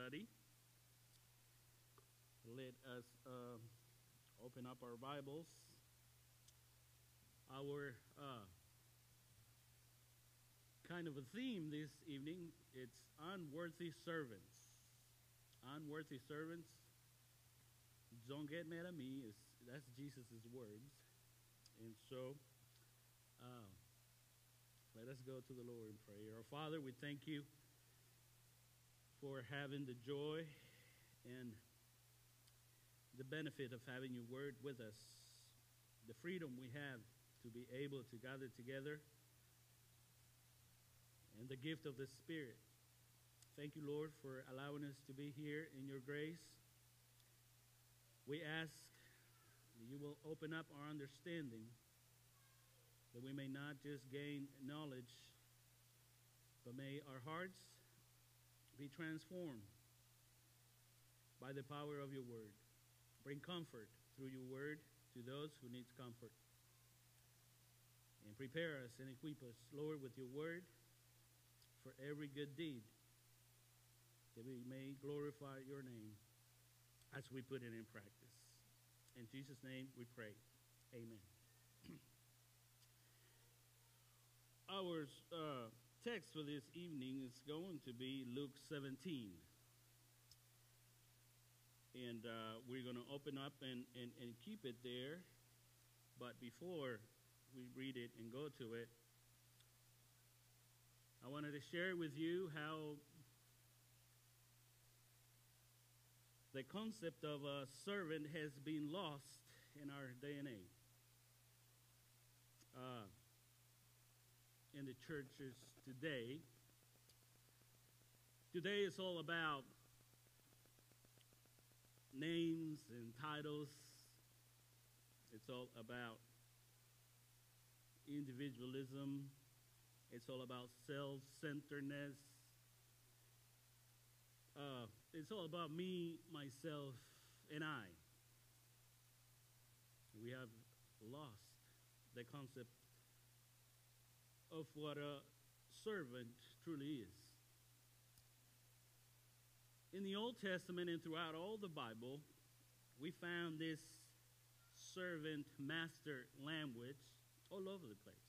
study. Let us open up our Bibles. Our kind of a theme this evening, it's unworthy servants. Unworthy servants. Don't get mad at me. That's Jesus' words. And so, let us go to the Lord in prayer. Our Father, we thank you for having the joy and the benefit of having your word with us, the freedom we have to be able to gather together, and the gift of the Spirit. Thank you, Lord, for allowing us to be here in your grace. We ask that you will open up our understanding, that we may not just gain knowledge, but may our hearts be transformed by the power of your word. Bring comfort through your word to those who need comfort. And prepare us and equip us, Lord, with your word for every good deed, that we may glorify your name as we put it in practice. In Jesus' name we pray. Amen. Our text for this evening is going to be Luke 17. And we're going to open up and keep it there. But before we read it and go to it, I wanted to share with you how the concept of a servant has been lost in our day and age. In the churches today. Today it's all about names and titles. It's all about individualism. It's all about self-centeredness. It's all about me, myself, and I. We have lost the concept of what a servant truly is. In the Old Testament and throughout all the Bible, we found this servant-master language all over the place.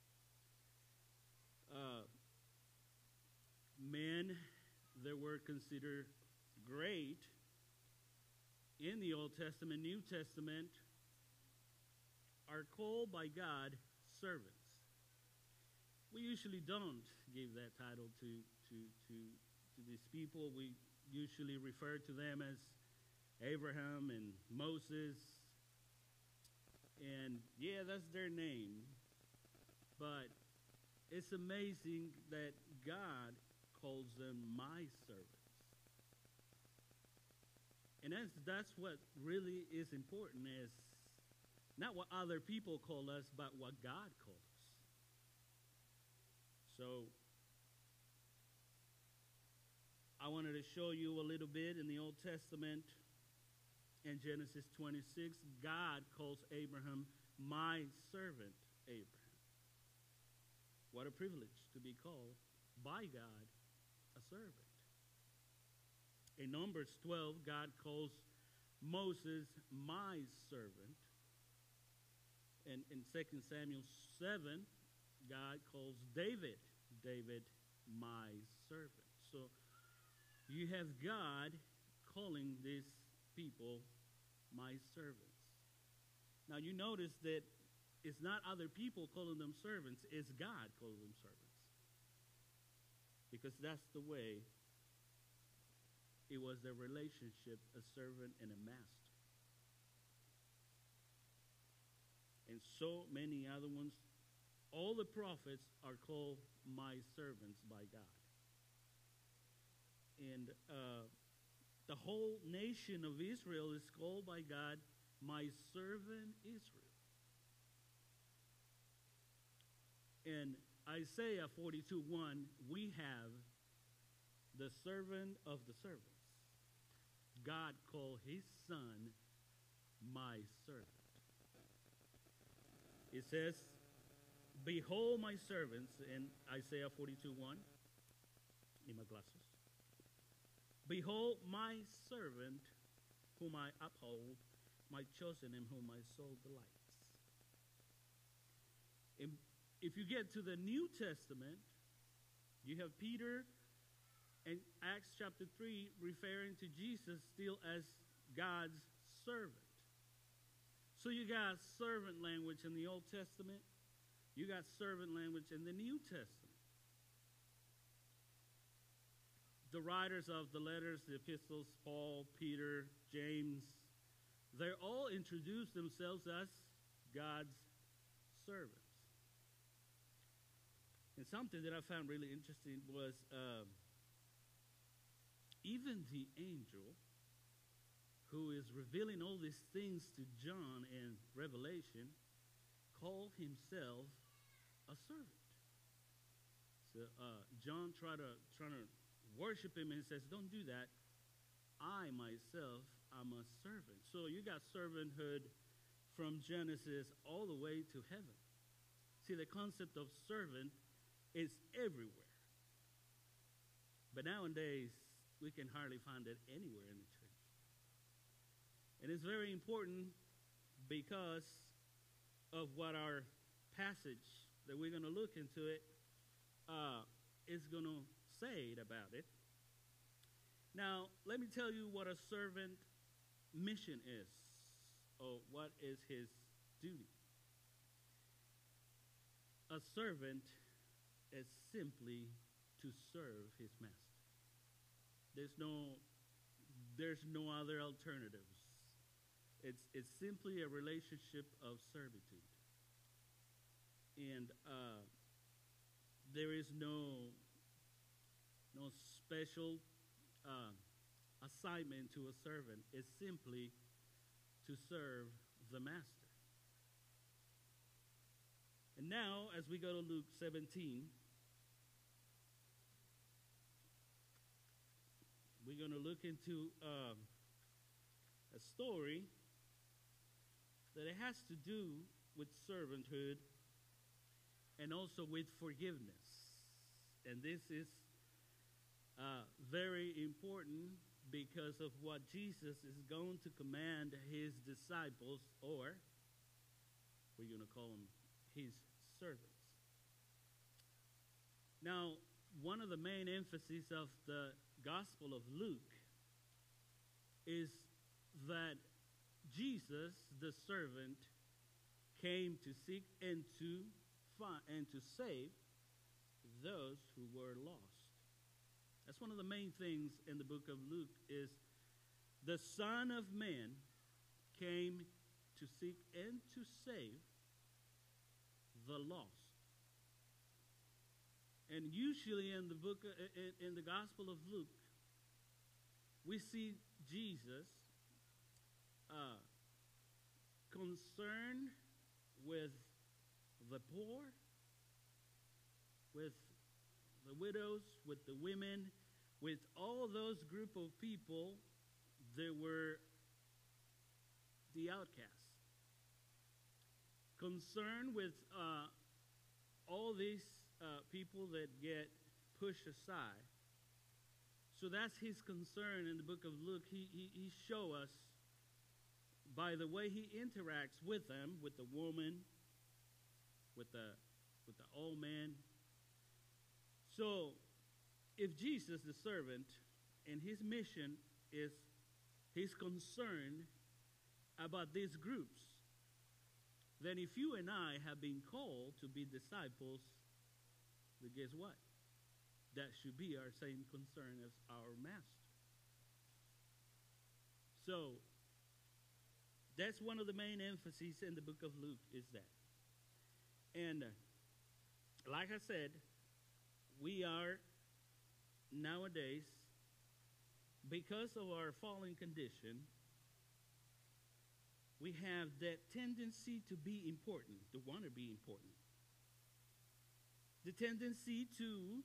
Men that were considered great in the Old Testament, New Testament, are called by God servants. We usually don't give that title to these people. We usually refer to them as Abraham and Moses. And yeah, that's their name. But it's amazing that God calls them my servants. And that's what really is important, is not what other people call us, but what God calls us. So I wanted to show you a little bit in the Old Testament. In Genesis 26, God calls Abraham my servant Abraham. What a privilege to be called by God a servant. In Numbers 12, God calls Moses my servant. And in 2 Samuel 7, God calls David my servant. So you have God calling these people my servants. Now you notice that it's not other people calling them servants, it's God calling them servants. Because that's the way it was, the relationship, a servant and a master. And so many other ones. All the prophets are called my servants by God. And the whole nation of Israel is called by God my servant Israel. In Isaiah 42:1, we have the servant of the servants. God called his son my servant. It says, behold my servants, in Isaiah 42:1, in my glasses. Behold, my servant, whom I uphold, my chosen, in whom my soul delights. And if you get to the New Testament, you have Peter in Acts chapter 3 referring to Jesus still as God's servant. So you got servant language in the Old Testament. You got servant language in the New Testament. The writers of the letters, the epistles, Paul, Peter, James, they all introduce themselves as God's servants. And something that I found really interesting was even the angel who is revealing all these things to John in Revelation called himself a servant. So John tried to worship him and says, don't do that. I myself am a servant. So you got servanthood from Genesis all the way to heaven. See, the concept of servant is everywhere. But nowadays, we can hardly find it anywhere in the church. And it's very important because of what our passage that we're going to look into it is going to say about it. Now, let me tell you what a servant mission is, or what is his duty. A servant is simply to serve his master. There's no other alternatives. It's simply a relationship of servitude. And there is no special assignment to a servant. It's simply to serve the master. And now, as we go to Luke 17, we're going to look into a story that it has to do with servanthood and also with forgiveness. And this is very important because of what Jesus is going to command his disciples, or we're going to call them his servants. Now, one of the main emphases of the Gospel of Luke is that Jesus, the servant, came to seek and to find and to save those who were lost. That's one of the main things in the book of Luke is the Son of Man came to seek and to save the lost. And usually in the book, in the Gospel of Luke, we see Jesus concerned with the poor, with the widows, with the women, with all those group of people that were the outcasts. Concerned with all these people that get pushed aside. So that's his concern in the book of Luke. He show us by the way he interacts with them, with the woman, with the old man. So if Jesus, the servant, and his mission is his concern about these groups, then if you and I have been called to be disciples, then guess what? That should be our same concern as our master. So that's one of the main emphases in the book of Luke is that. And like I said, we are nowadays, because of our fallen condition, we have that tendency to be important, to want to be important. The tendency to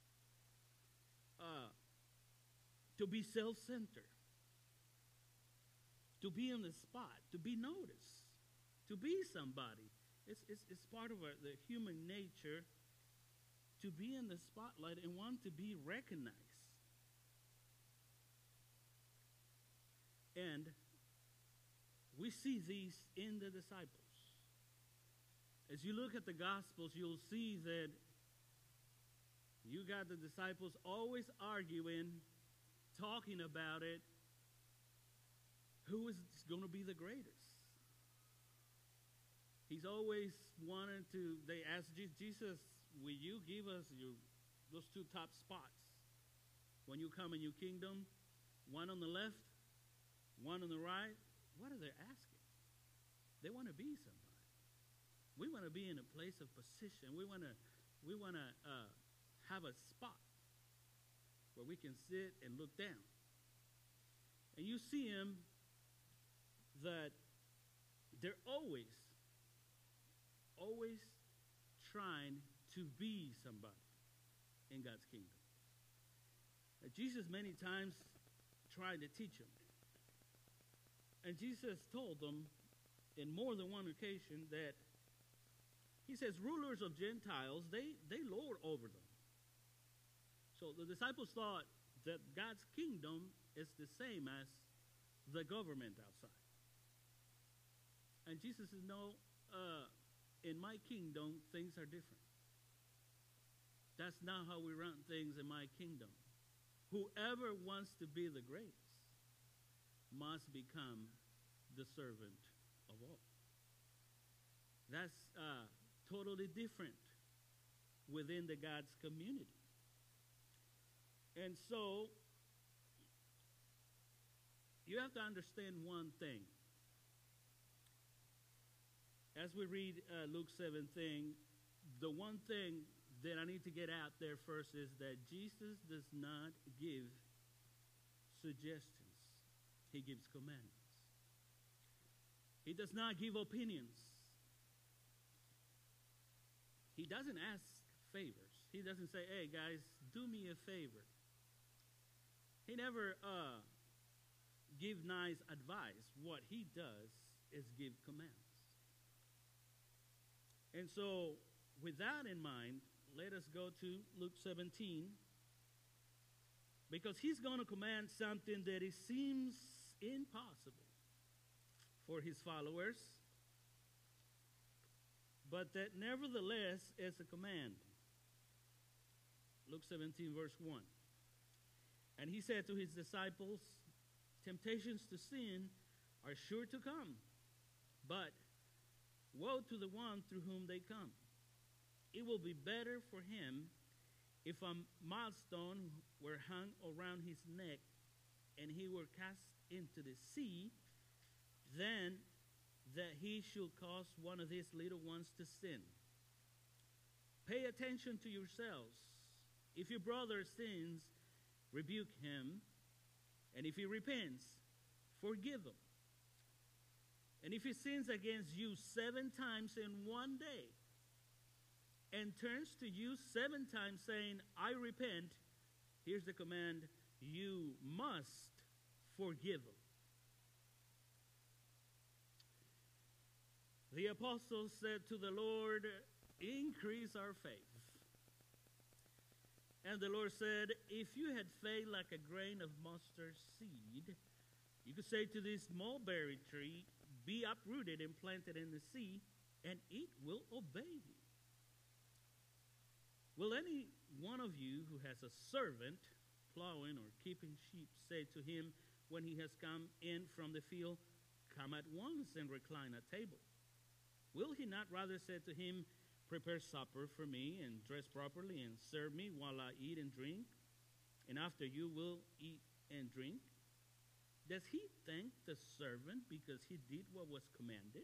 be self-centered, to be on the spot, to be noticed, to be somebody. It's part of the human nature to be in the spotlight and want to be recognized. And we see these in the disciples. As you look at the Gospels, you'll see that you got the disciples always arguing, talking about it, who is going to be the greatest. He's always wanted to, they asked Jesus, will you give us those two top spots when you come in your kingdom? One on the left, one on the right. What are they asking? They want to be somebody. We want to be in a place of position. We want to have a spot where we can sit and look down. And you see him that they're always trying to be somebody in God's kingdom. Jesus many times tried to teach them. And Jesus told them in more than one occasion that he says rulers of Gentiles, they lord over them. So the disciples thought that God's kingdom is the same as the government outside. And Jesus says, no, in my kingdom, things are different. That's not how we run things in my kingdom. Whoever wants to be the greatest must become the servant of all. That's totally different within the God's community. And so, you have to understand one thing. As we read Luke 17, the one thing that I need to get out there first is that Jesus does not give suggestions. He gives commandments. He does not give opinions. He doesn't ask favors. He doesn't say, hey, guys, do me a favor. He never give nice advice. What he does is give commands. And so, with that in mind, let us go to Luke 17, because he's going to command something that it seems impossible for his followers, but that nevertheless is a command. Luke 17, verse 1. And he said to his disciples, temptations to sin are sure to come, but woe to the one through whom they come. It will be better for him if a millstone were hung around his neck and he were cast into the sea than that he should cause one of these little ones to sin. Pay attention to yourselves. If your brother sins, rebuke him, and if he repents, forgive him. And if he sins against you 7 times in one day, and turns to you 7 times saying, I repent, here's the command, you must forgive him. The apostles said to the Lord, increase our faith. And the Lord said, if you had faith like a grain of mustard seed, you could say to this mulberry tree, be uprooted and planted in the sea, and it will obey you. Will any one of you who has a servant plowing or keeping sheep say to him when he has come in from the field, come at once and recline at table? Will he not rather say to him, prepare supper for me and dress properly and serve me while I eat and drink? And after you will eat and drink? Does he thank the servant because he did what was commanded?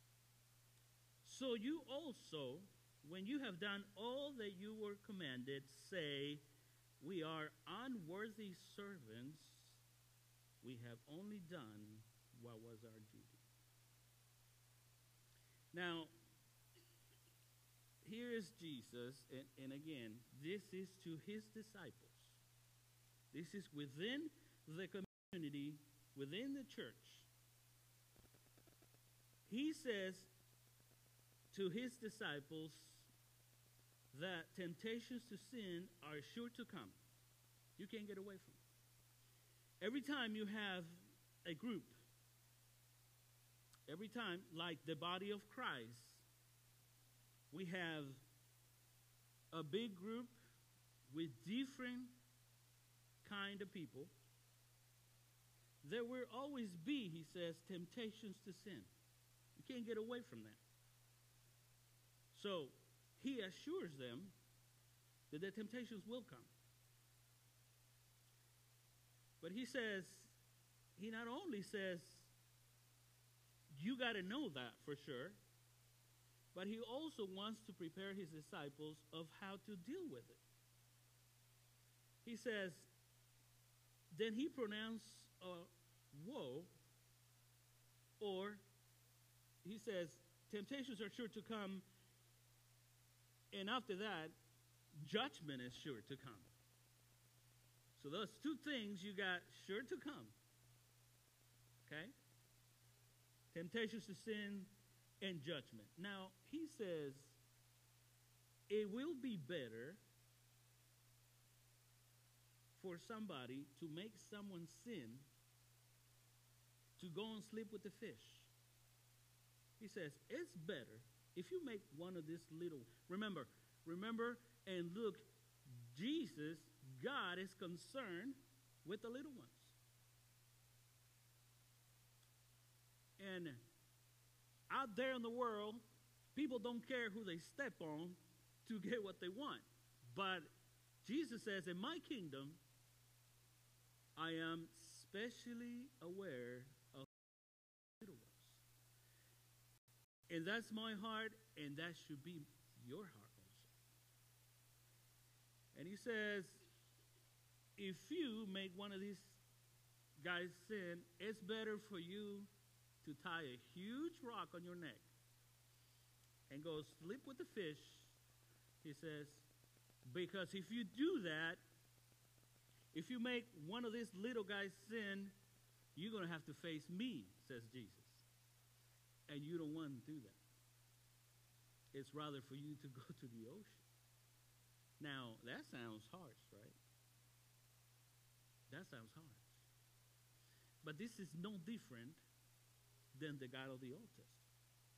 So you also, when you have done all that you were commanded, say, we are unworthy servants. We have only done what was our duty. Now, here is Jesus, and again, this is to his disciples. This is within the community, within the church. He says to his disciples that temptations to sin are sure to come. You can't get away from it. Every time you have a group, every time, like the body of Christ, we have a big group with different kind of people. There will always be, he says, temptations to sin. You can't get away from that. So he assures them that the temptations will come. But he says, he not only says, you got to know that for sure, but he also wants to prepare his disciples of how to deal with it. He says, then he pronounced a woe, or he says, temptations are sure to come, and after that, judgment is sure to come. So those two things you got sure to come. Okay? Temptations to sin and judgment. Now, he says, it will be better for somebody to make someone sin to go and sleep with the fish. He says, it's better if you make one of these little, remember, and look, Jesus, God is concerned with the little ones. And out there in the world, people don't care who they step on to get what they want. But Jesus says, in my kingdom, I am specially aware of little ones. And that's my heart, and that should be your heart also. And he says, if you make one of these guys sin, it's better for you to tie a huge rock on your neck and go sleep with the fish, he says, because if you do that, if you make one of these little guys sin, you're going to have to face me, says Jesus. And you don't want to do that. It's rather for you to go to the ocean. Now, that sounds harsh, right? That sounds harsh. But this is no different than the God of the Old Testament.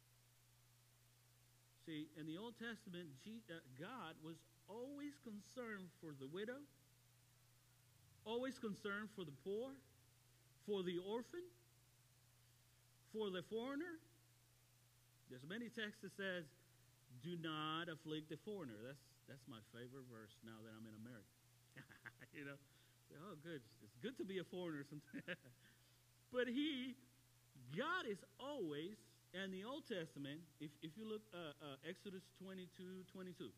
See, in the Old Testament, God was always concerned for the widow, always concerned for the poor, for the orphan, for the foreigner. There's many texts that says, do not afflict the foreigner. That's my favorite verse now that I'm in America. You know, oh, good. It's good to be a foreigner sometimes. But God is always, in the Old Testament, if you look Exodus 22:22,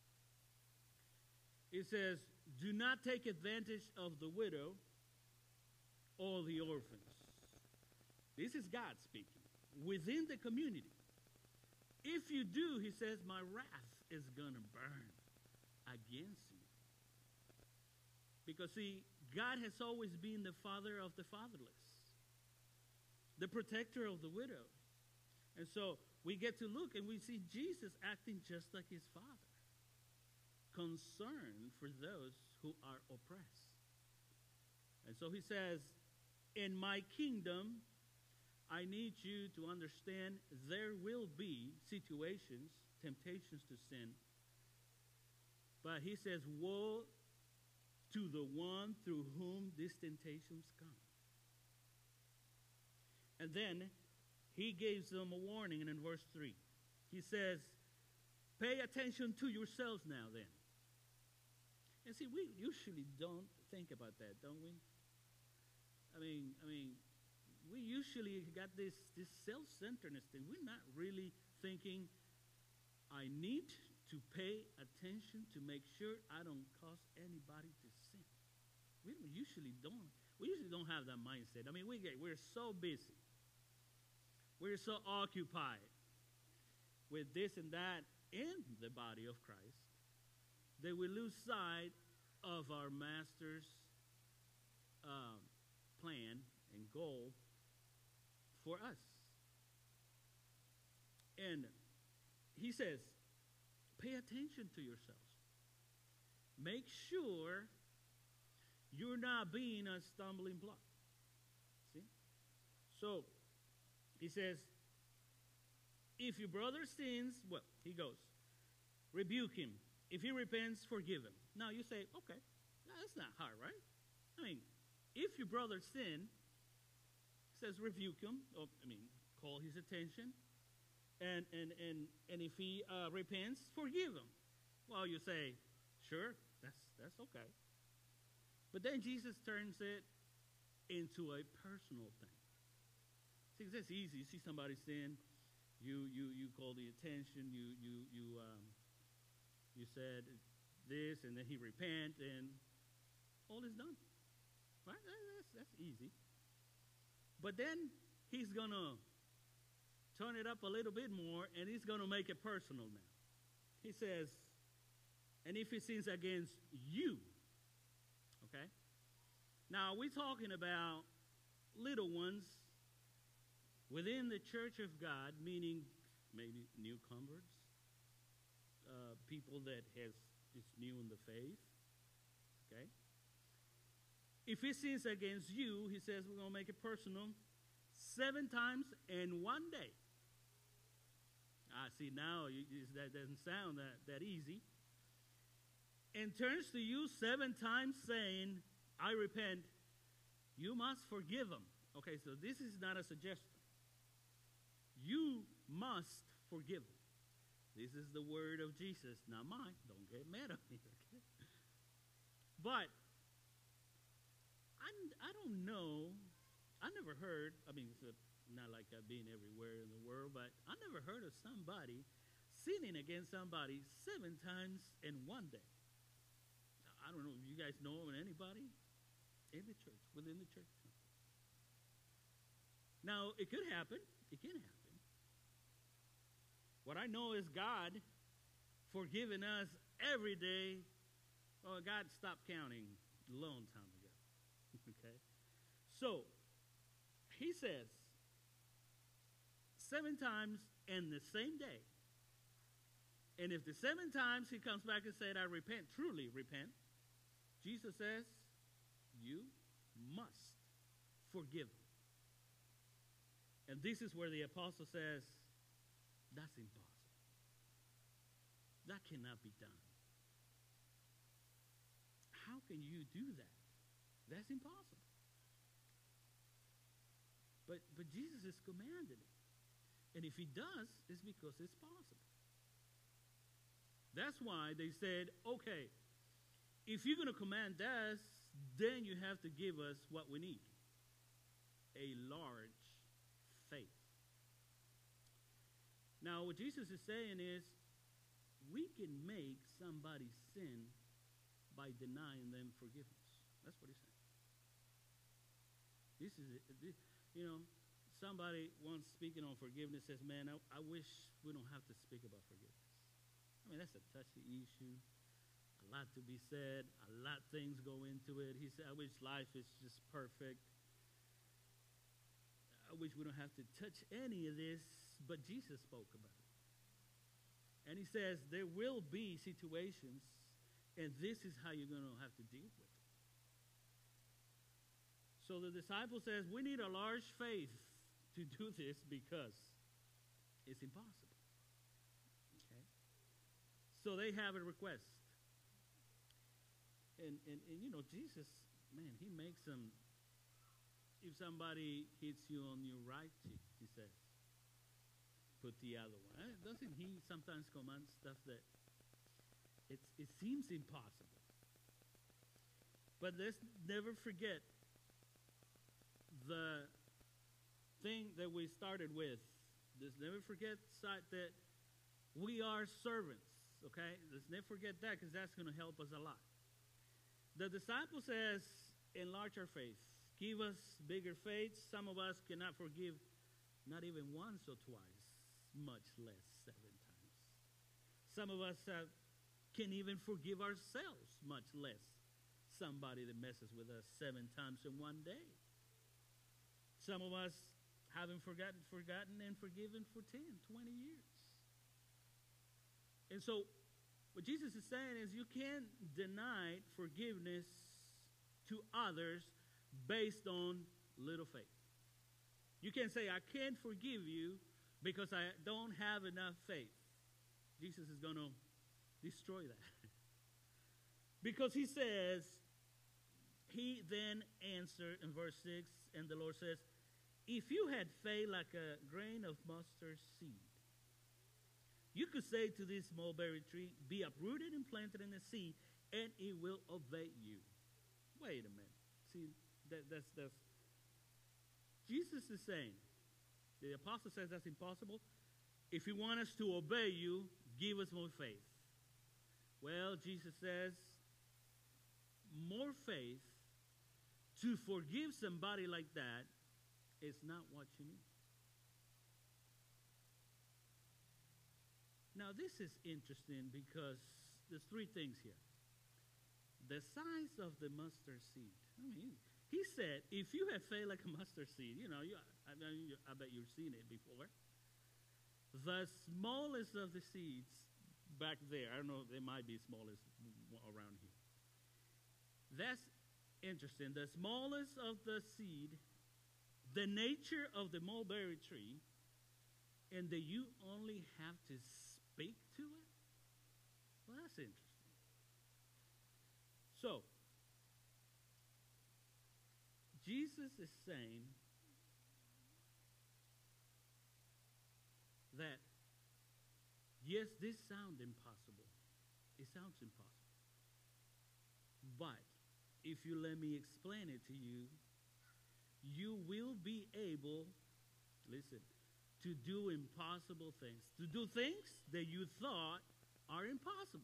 it says, do not take advantage of the widow or the orphans. This is God speaking. Within the community. If you do, he says, my wrath is going to burn against you. Because, see, God has always been the father of the fatherless, the protector of the widow. And so we get to look and we see Jesus acting just like his father, concerned for those who are oppressed. And so he says, in my kingdom, I need you to understand there will be situations, temptations to sin. But he says, woe to the one through whom these temptations come. And then he gives them a warning, and in verse 3, he says, pay attention to yourselves now then. And see, we usually don't think about that, don't we? I mean, we usually got this self-centeredness thing. We're not really thinking, I need to pay attention to make sure I don't cause anybody to sin. We usually don't have that mindset. I mean, we're so busy. We're so occupied with this and that in the body of Christ that we lose sight of our Master's plan and goal for us. And he says, pay attention to yourselves. Make sure you're not being a stumbling block. See? So he says, if your brother sins, well, he goes, rebuke him. If he repents, forgive him. Now you say, okay, that's not hard, right? I mean, if your brother sin, says rebuke him, call his attention, and if he repents, forgive him. Well, you say, sure, that's okay. But then Jesus turns it into a personal thing. See, that's easy. You see somebody sin, you call the attention, you said this, and then he repent, and all is done. Right? That's easy. But then he's going to turn it up a little bit more, and he's going to make it personal now. He says, and if he sins against you, okay? Now, we're talking about little ones within the church of God, meaning maybe new converts, people that is new in the faith, okay? If he sins against you, he says we're going to make it personal 7 times in one day. See, now that doesn't sound that easy. And turns to you 7 times saying, I repent, you must forgive him. Okay, so this is not a suggestion. You must forgive him. This is the word of Jesus, not mine. Don't get mad at me, okay? But I don't know. I never heard, it's not like I've been everywhere in the world, but I never heard of somebody sinning against somebody 7 times in one day. I don't know if you guys know of anybody in the church, within the church. Now, it could happen. It can happen. What I know is God forgiving us every day. Oh, God stopped counting a long time ago. Okay? So, he says 7 times in the same day. And if the 7 times he comes back and said, I repent, truly repent, Jesus says, you must forgive him. And this is where the apostle says, that's impossible. That cannot be done. How can you do that? That's impossible. But Jesus has commanded it. And if he does, it's because it's possible. That's why they said, okay, if you're going to command us, then you have to give us what we need. A large faith. Now, what Jesus is saying is, we can make somebody sin by denying them forgiveness. That's what he's saying. Somebody once speaking on forgiveness says, man, I wish we don't have to speak about forgiveness. That's a touchy issue. A lot to be said. A lot of things go into it. He said, I wish life is just perfect. I wish we don't have to touch any of this, but Jesus spoke about it. And he says, there will be situations, and this is how you're going to have to deal with it. So the disciple says, we need a large faith to do this because it's impossible. Okay? So they have a request. And Jesus, man, he makes them, if somebody hits you on your right cheek, he says, put the other one. Doesn't he sometimes command stuff that it seems impossible? But let's never forget the thing that we started with. Let's never forget that we are servants, okay? Let's never forget that, because that's going to help us a lot. The disciple says, enlarge our faith. Give us bigger faith. Some of us cannot forgive not even once or twice, much less 7 times. Some of us can't even forgive ourselves, much less somebody that messes with us 7 times in one day. Some of us haven't forgotten and forgiven for 10, 20 years. And so what Jesus is saying is you can't deny forgiveness to others based on little faith. You can't say, I can't forgive you because I don't have enough faith. Jesus is going to destroy that. Because he says, he then answered in verse 6, and the Lord says, if you had faith like a grain of mustard seed, you could say to this mulberry tree, be uprooted and planted in the sea, and it will obey you. Wait a minute. See, that's Jesus is saying, the apostle says that's impossible. If you want us to obey you, give us more faith. Well, Jesus says, more faith to forgive somebody like that is not what you need. Now, this is interesting because there's three things here. The size of the mustard seed. I mean, he said, if you have faith like a mustard seed, I bet you've seen it before. The smallest of the seeds back there, I don't know, they might be smallest around here. That's interesting. The smallest of the seed, the nature of the mulberry tree, and that you only have to speak to it? Well, that's interesting. So, Jesus is saying that, yes, this sounds impossible. It sounds impossible. But if you let me explain it to you, you will be able, listen, to do impossible things, to do things that you thought are impossible.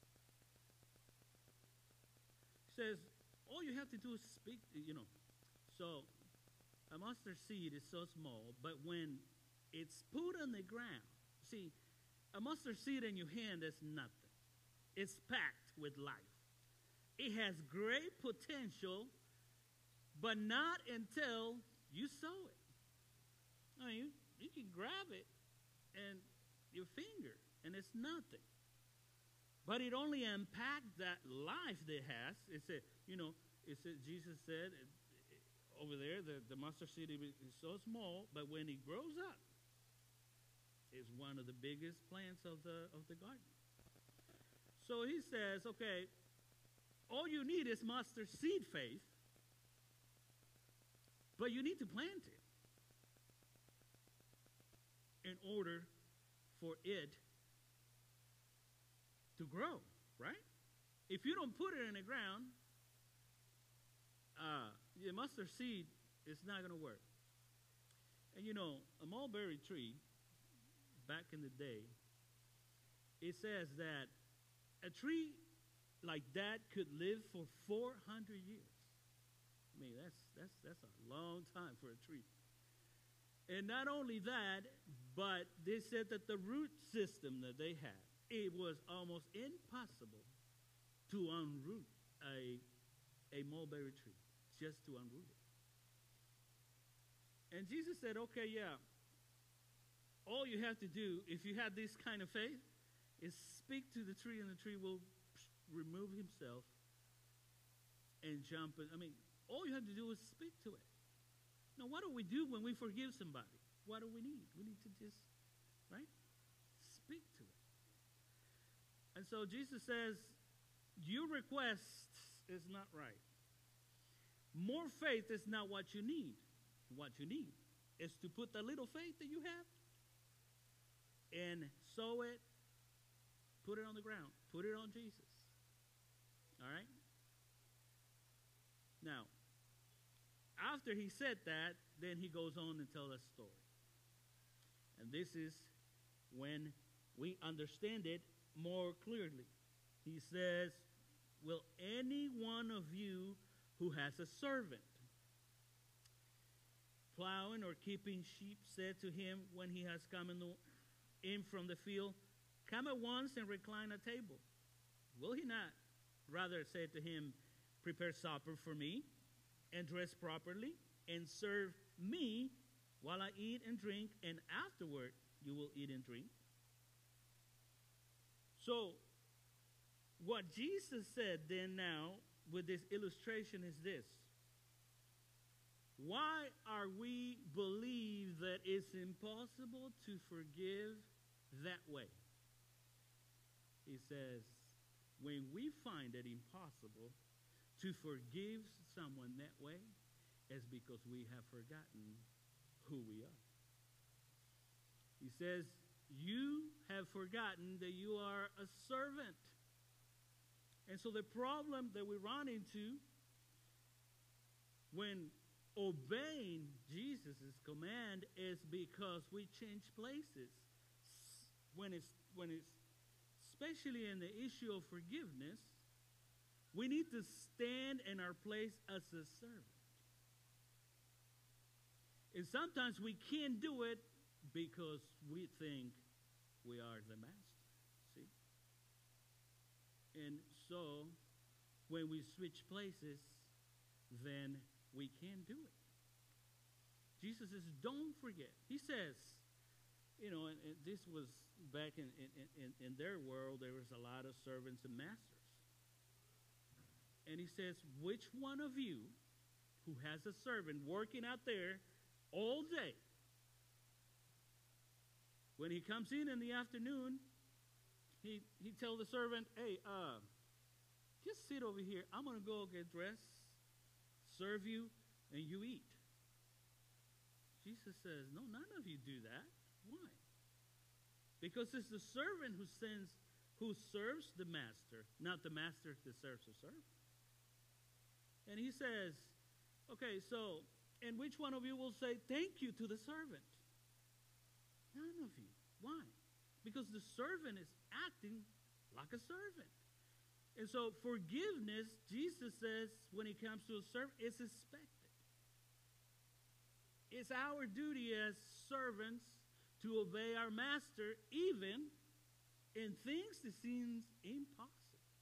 He says, all you have to do is speak, So, a mustard seed is so small, but when it's put on the ground, see, a mustard seed in your hand is nothing. It's packed with life. It has great potential, but not until you sow it. I mean, you can grab it and your finger, and it's nothing. But it only unpacked that life that it has. It said, Jesus said over there that the mustard seed is so small, but when it grows up, it's one of the biggest plants of the garden. So he says, okay, all you need is mustard seed faith, but you need to plant it in order for it to grow, right? If you don't put it in the ground, the mustard seed is not going to work. And a mulberry tree, back in the day, it says that a tree like that could live for 400 years. I mean, that's a long time for a tree. And not only that, but they said that the root system that they had, it was almost impossible to unroot a mulberry tree, just to unroot it. And Jesus said, okay, yeah, all you have to do, if you have this kind of faith, is speak to the tree, and the tree will remove himself and jump. I mean, all you have to do is speak to it. Now, what do we do when we forgive somebody? What do we need? We need to just, right, speak to it. And so Jesus says, your request is not right. More faith is not what you need. What you need is to put the little faith that you have and sow it, put it on the ground, put it on Jesus. All right? Now, after he said that, then he goes on and tells a story. And this is when we understand it more clearly. He says, will any one of you who has a servant plowing or keeping sheep said to him when he has come in from the field, come at once and recline at table? Will he not rather say to him, prepare supper for me and dress properly and serve me while I eat and drink, and afterward you will eat and drink? So, what Jesus said then now with this illustration is this. Why are we believe that it's impossible to forgive that way? He says, when we find it impossible to forgive someone that way, it's because we have forgotten who we are. He says, you have forgotten that you are a servant. And so the problem that we run into when obeying Jesus' command is because we change places. When it's especially in the issue of forgiveness, we need to stand in our place as a servant. And sometimes we can't do it because we think we are the master. See? And so when we switch places, then we can't do it. Jesus says, don't forget. He says, and this was back in their world, there was a lot of servants and masters. And he says, which one of you who has a servant working out there all day, when he comes in the afternoon, he tells the servant, hey, just sit over here. I'm going to go get dressed, serve you, and you eat. Jesus says, no, none of you do that. Why? Because it's the servant who serves the master, not the master that serves the servant. And he says, okay, so, and which one of you will say thank you to the servant? None of you. Why? Because the servant is acting like a servant. And so forgiveness, Jesus says, when it comes to a servant, is expected. It's our duty as servants to obey our master even in things that seems impossible.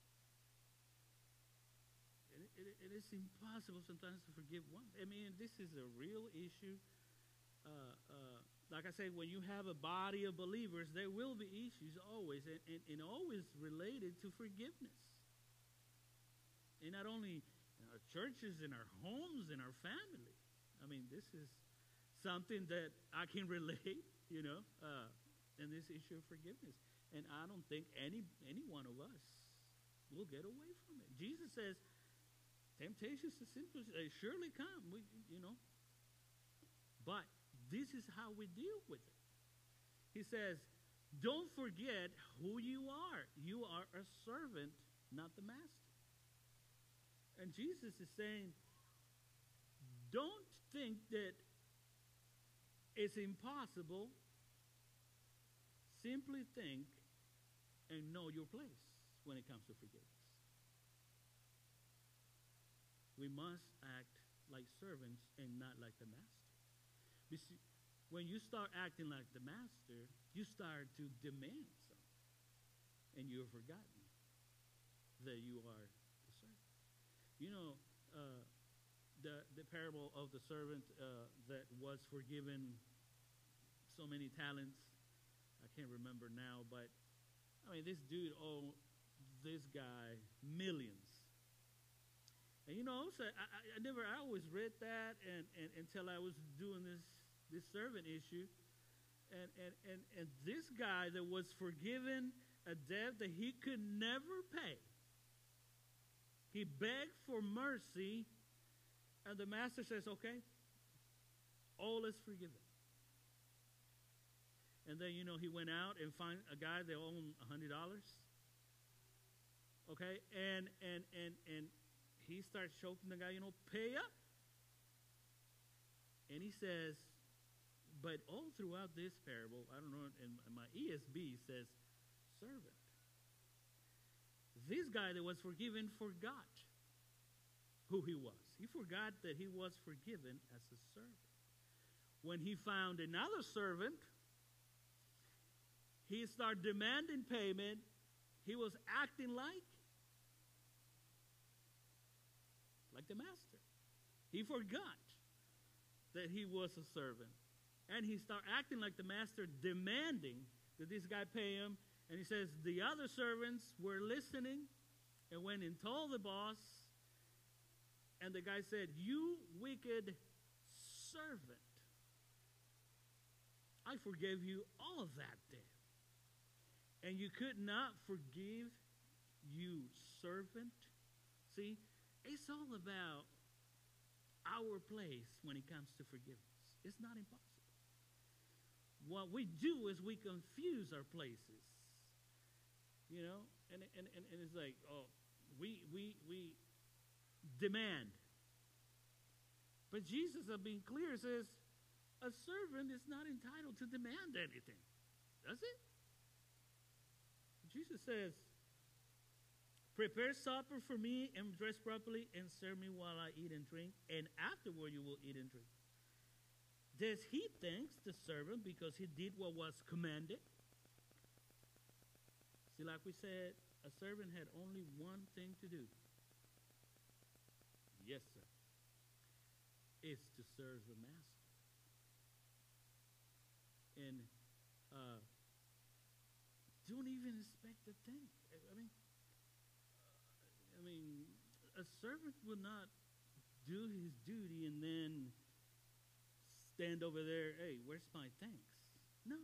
It is impossible sometimes to forgive one. I mean, this is a real issue. Like I say, when you have a body of believers, there will be issues always, and always related to forgiveness. And not only in our churches, in our homes, in our family. I mean, this is something that I can relate, in this issue of forgiveness. And I don't think any one of us will get away from it. Jesus says, temptations to sin surely come, but this is how we deal with it. He says, don't forget who you are. You are a servant, not the master. And Jesus is saying, don't think that it's impossible. Simply think and know your place when it comes to forgiveness. We must act like servants and not like the master. You see, when you start acting like the master, you start to demand something. And you have forgotten that you are the servant. The parable of the servant that was forgiven so many talents. I can't remember now, but I mean, this dude owed this guy millions. And so I always read that until I was doing this servant issue. And this guy that was forgiven a debt that he could never pay, he begged for mercy, and the master says, okay, all is forgiven. And then, he went out and found a guy that owed $100. Okay, and he starts choking the guy, pay up. And he says, but all throughout this parable, I don't know, in my ESV says, servant. This guy that was forgiven forgot who he was. He forgot that he was forgiven as a servant. When he found another servant, he started demanding payment. He was acting like the master. He forgot that he was a servant. And he started acting like the master, demanding that this guy pay him. And he says the other servants were listening and went and told the boss. And the guy said, you wicked servant. I forgave you all of that debt. And you could not forgive you servant. See, it's all about our place when it comes to forgiveness. It's not impossible. What we do is we confuse our places. You know, and it's like, oh, we demand. But Jesus, being clear, says a servant is not entitled to demand anything. Does it? Jesus says, prepare supper for me and dress properly and serve me while I eat and drink, and afterward you will eat and drink. Does he thanks the servant because he did what was commanded? See, like we said, a servant had only one thing to do. Yes, sir. It's to serve the master. And don't even expect a thing. I mean, a servant will not do his duty and then stand over there, hey, where's my thanks? No.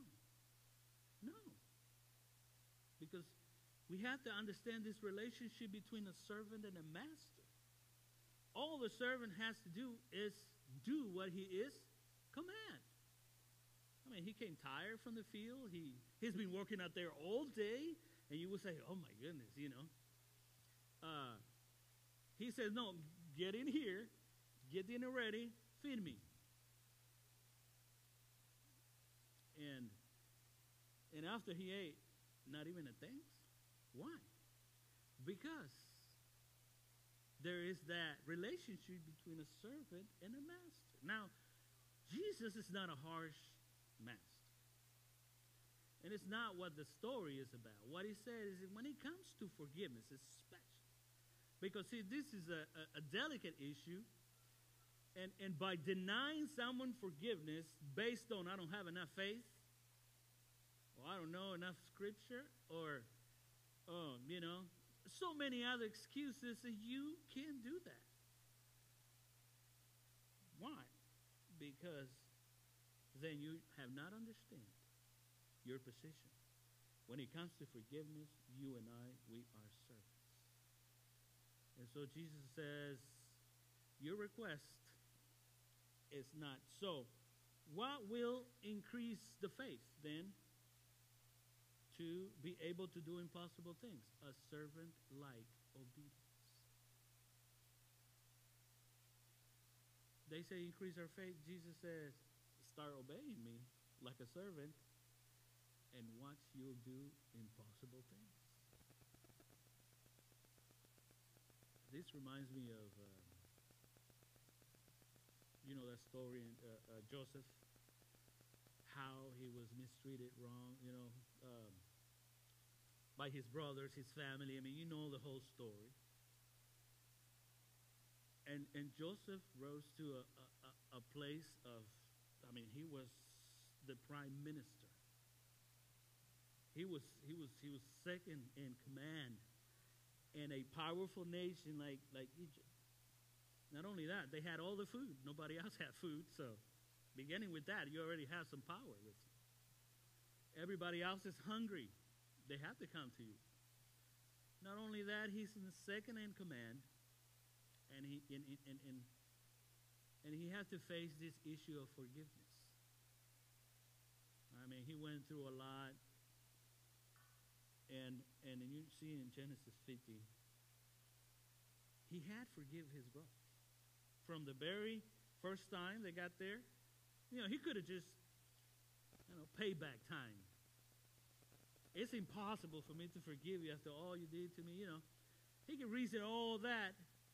Because we have to understand this relationship between a servant and a master. All the servant has to do is do what he is command. I mean, he came tired from the field. He's been working out there all day, and you would say, oh my goodness, you know. He says, no, get in here, get dinner ready, feed me. And after he ate, not even a thanks. Why? Because there is that relationship between a servant and a master. Now, Jesus is not a harsh master. And it's not what the story is about. What he said is that when it comes to forgiveness, especially, because see, this is a delicate issue, and by denying someone forgiveness based on I don't have enough faith, or I don't know enough scripture, or you know, so many other excuses, that you can't do that. Why? Because then you have not understood your position. When it comes to forgiveness, you and I, we are servants. And so Jesus says, your request is not. So, what will increase the faith then to be able to do impossible things? A servant-like obedience. They say increase our faith. Jesus says, start obeying me like a servant, and watch you'll do impossible things. This reminds me of, you know, that story in Joseph, how he was mistreated wrong, you know, by his brothers, his family. I mean, you know the whole story. And Joseph rose to a place of, I mean, he was the prime minister. He was second in command in a powerful nation like Egypt. Not only that, they had all the food. Nobody else had food, so beginning with that, you already have some power with you. Everybody else is hungry. They have to come to you. Not only that, he's in the second in command, and he had to face this issue of forgiveness. I mean, he went through a lot, and you see in Genesis 50, he had forgive his brother. From the very first time they got there, you know, he could have just, you know, payback time. It's impossible for me to forgive you after all you did to me, you know. He could reason all that.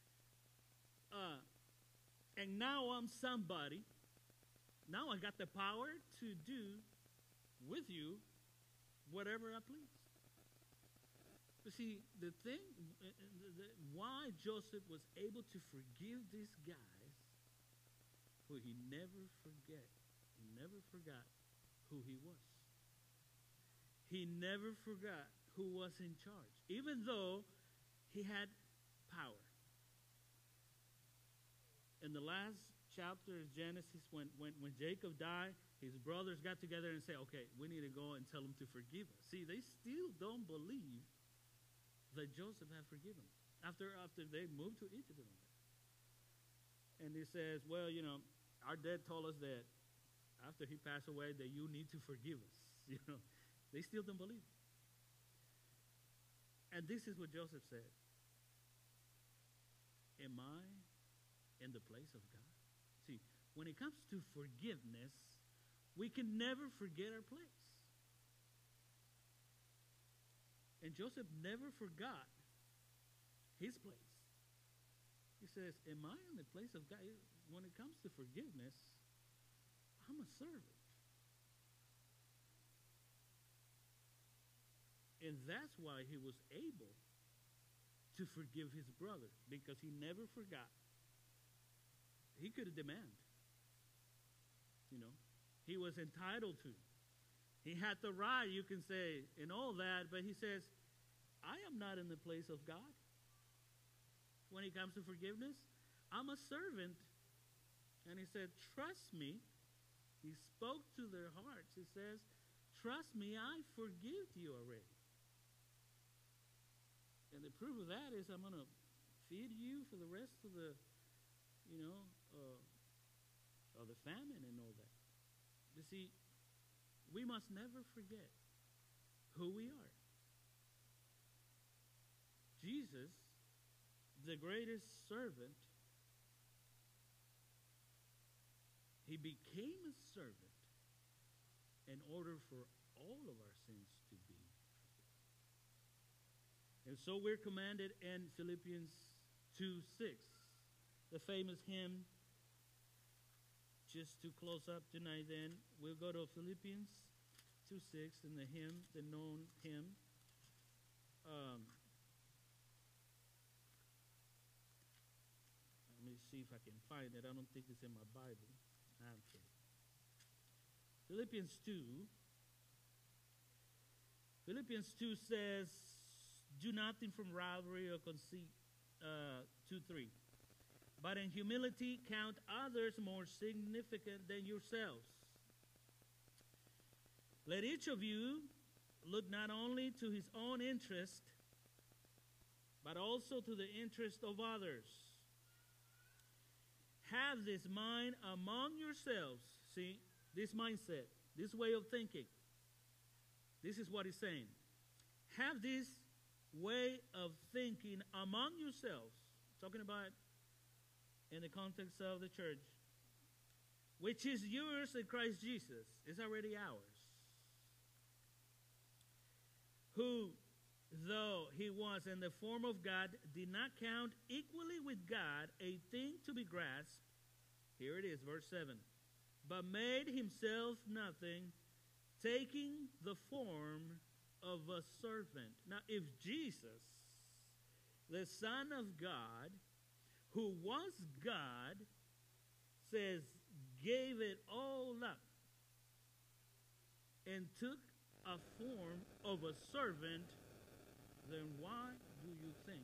And now I'm somebody. Now I got the power to do with you whatever I please. But see, the thing, why Joseph was able to forgive these guys, who he never forgot who he was. He never forgot who was in charge, even though he had power. In the last chapter is Genesis when Jacob died, his brothers got together and said, okay, we need to go and tell him to forgive us. See, they still don't believe that Joseph had forgiven them after they moved to Egypt and all that. And he says, well, our dad told us that after he passed away that you need to forgive us. They still don't believe it. And this is what Joseph said. Am I in the place of God? See, when it comes to forgiveness, we can never forget our place. And Joseph never forgot his place. He says, am I in the place of God? When it comes to forgiveness, I'm a servant. And that's why he was able to forgive his brother, because he never forgot. He could have demanded. He was entitled to. He had the right, you can say, and all that, but he says, I am not in the place of God. When it comes to forgiveness, I'm a servant. And he said, trust me. He spoke to their hearts. He says, trust me, I forgive you already. And the proof of that is I'm going to feed you for the rest of the, of the famine and all that. You see, we must never forget who we are. Jesus, the greatest servant, he became a servant in order for all of our sins to be forgiven. And so we're commanded in Philippians 2:6, the famous hymn. Just to close up tonight then, we'll go to Philippians 2:6 in the hymn, the known hymn. Let me see if I can find it. I don't think it's in my Bible. Okay. Philippians 2. Philippians 2 says, do nothing from rivalry or conceit. 2:3. But in humility count others more significant than yourselves. Let each of you look not only to his own interest, but also to the interest of others. Have this mind among yourselves. See, this mindset, this way of thinking. This is what he's saying. Have this way of thinking among yourselves. Talking about in the context of the church, which is yours in Christ Jesus, is already ours. Who, though he was in the form of God, did not count equally with God a thing to be grasped. Here it is, verse 7. But made himself nothing, taking the form of a servant. Now, if Jesus, the Son of God, who was God, says, gave it all up and took a form of a servant, then why do you think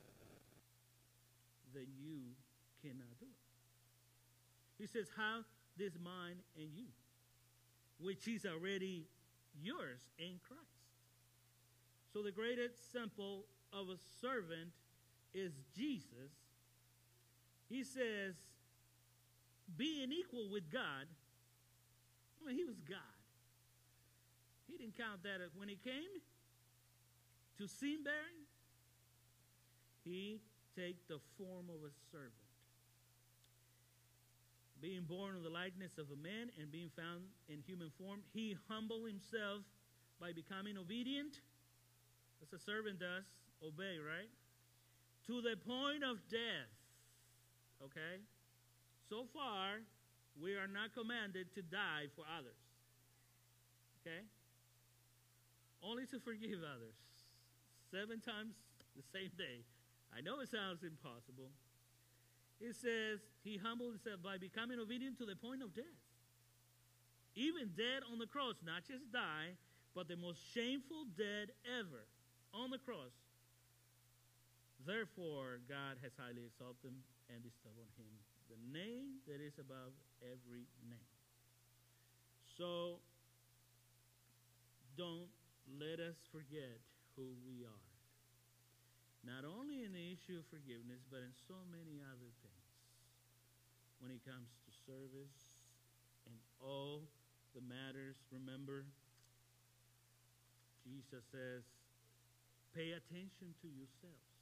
that you cannot do it? He says, have this mind in you, which is already yours in Christ. So the greatest example of a servant is Jesus. He says, being equal with God, he was God. He didn't count that when he came to sin bearing. He take the form of a servant. Being born in the likeness of a man and being found in human form, he humbled himself by becoming obedient, as a servant does, obey, right? To the point of death. Okay? So far, we are not commanded to die for others. Okay? Only to forgive others. 7 times the same day. I know it sounds impossible. It says he humbled himself by becoming obedient to the point of death. Even dead on the cross, not just die, but the most shameful death ever on the cross. Therefore, God has highly exalted him and bestowed on him the name that is above every name. So don't let us forget who we are. Not only in the issue of forgiveness, but in so many other things. When it comes to service and all the matters, remember, Jesus says, pay attention to yourselves.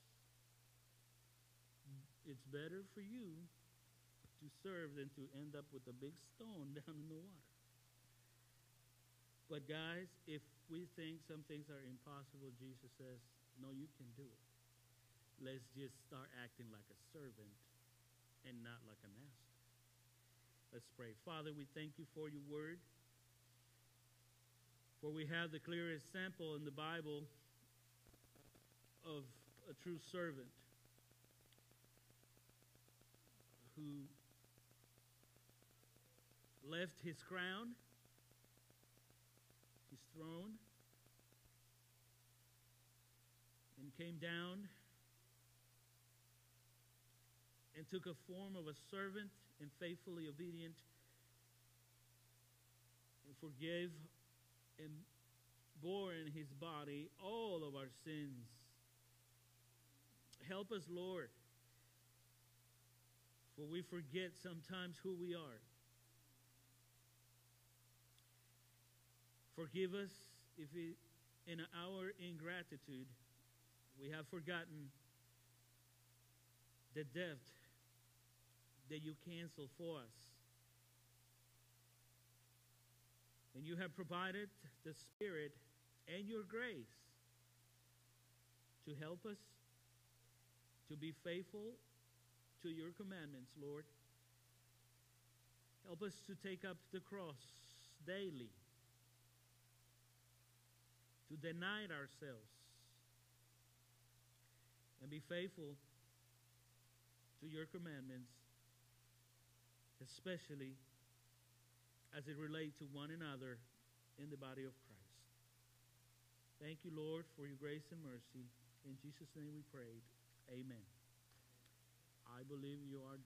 It's better for you to serve than to end up with a big stone down in the water. But guys, if we think some things are impossible, Jesus says, no, you can do it. Let's just start acting like a servant and not like a master. Let's pray. Father, we thank you for your word. For we have the clearest sample in the Bible of a true servant who left his crown, his throne, and came down and took a form of a servant and faithfully obedient and forgave and bore in his body all of our sins. Help us, Lord, for we forget sometimes who we are. Forgive us if in our ingratitude we have forgotten the debt that you canceled for us. And you have provided the Spirit and your grace to help us to be faithful to your commandments, Lord. Help us to take up the cross daily, to deny ourselves, and be faithful to your commandments, especially as it relates to one another in the body of Christ. Thank you, Lord, for your grace and mercy. In Jesus' name we prayed. Amen. I believe you are